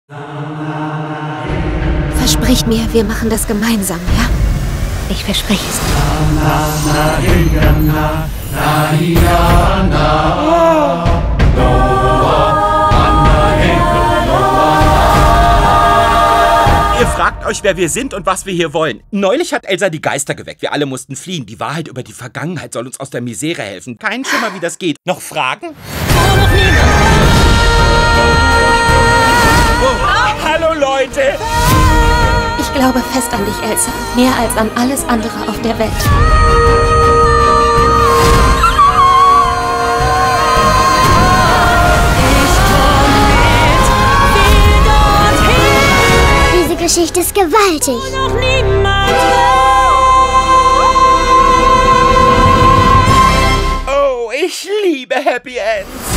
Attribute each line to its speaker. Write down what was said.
Speaker 1: Versprich mir, wir machen das gemeinsam, ja? Ich verspreche es dir.
Speaker 2: Ihr fragt euch, wer wir sind und was wir hier wollen. Neulich hat Elsa die Geister geweckt. Wir alle mussten fliehen. Die Wahrheit über die Vergangenheit soll uns aus der Misere helfen. Kein Schimmer, wie das geht. Noch Fragen? Oh, hallo Leute!
Speaker 1: Ich glaube fest an dich, Elsa. Mehr als an alles andere auf der Welt.
Speaker 3: Diese Geschichte ist gewaltig.
Speaker 2: Oh, ich liebe Happy Ends.